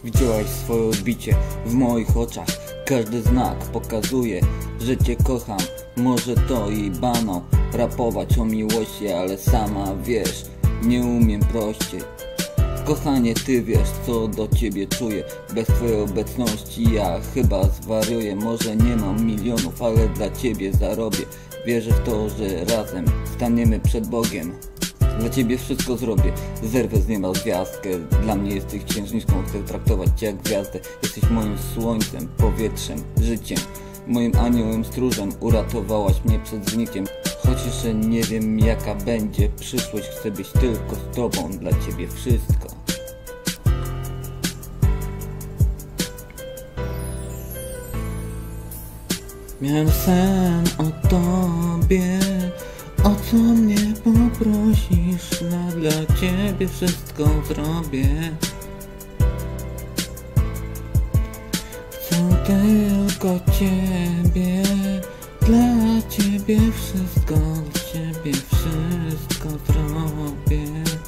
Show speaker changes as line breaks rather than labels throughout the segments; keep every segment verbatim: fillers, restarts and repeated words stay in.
Widziałaś swoje odbicie w moich oczach. Każdy znak pokazuje, że cię kocham. Może to i bano rapować o miłości, ale sama wiesz, nie umiem prościej. Kochanie, ty wiesz, co do ciebie czuję. Bez twojej obecności ja chyba zwariuję. Może nie mam milionów, ale dla ciebie zarobię. Wierzę w to, że razem staniemy przed Bogiem. Dla ciebie wszystko zrobię, zerwę z nieba gwiazdkę. Dla mnie jesteś księżniczką, chcę traktować cię jak gwiazdę. Jesteś moim słońcem, powietrzem, życiem, moim aniołem stróżem. Uratowałaś mnie przed zgnieciem. Choć jeszcze nie wiem jaka będzie przyszłość, chcę być tylko z tobą, dla ciebie wszystko. Miałem sen o tobie, o co mnie poprosisz, no dla ciebie wszystko zrobię. Chcę tylko ciebie, dla ciebie wszystko, dla ciebie wszystko zrobię.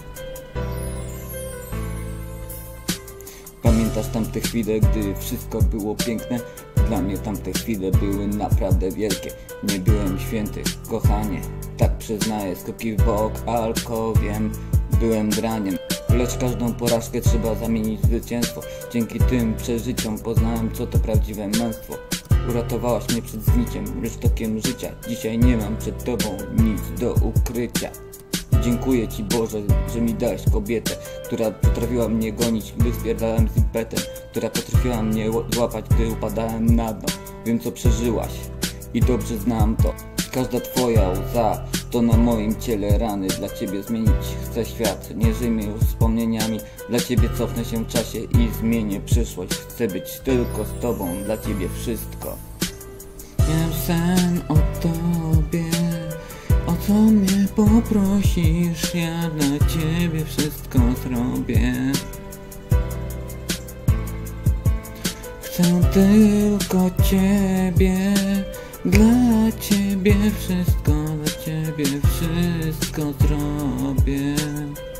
Pamiętasz tamte chwile, gdy wszystko było piękne? Dla mnie tamte chwile były naprawdę wielkie. Nie byłem święty, kochanie, tak przyznaję. Skoki w bok, alko, wiem, byłem draniem. Lecz każdą porażkę trzeba zamienić w zwycięstwo. Dzięki tym przeżyciom poznałem, co to prawdziwe męstwo. Uratowałaś mnie przed zniciem, resztokiem życia. Dzisiaj nie mam przed tobą nic do ukrycia. Dziękuję ci, Boże, że mi dałeś kobietę, która potrafiła mnie gonić, gdy spierdałem z impetem, która potrafiła mnie złapać, gdy upadałem na dno. Wiem, co przeżyłaś i dobrze znam to. Każda twoja łza to na moim ciele rany. Dla ciebie zmienić chcę świat, nie żyjmy już wspomnieniami. Dla ciebie cofnę się w czasie i zmienię przyszłość. Chcę być tylko z tobą, dla ciebie wszystko. Miałem sen o tobie, o co mnie poprosisz, ja dla ciebie wszystko zrobię. Chcę tylko ciebie, dla ciebie wszystko, dla ciebie wszystko zrobię.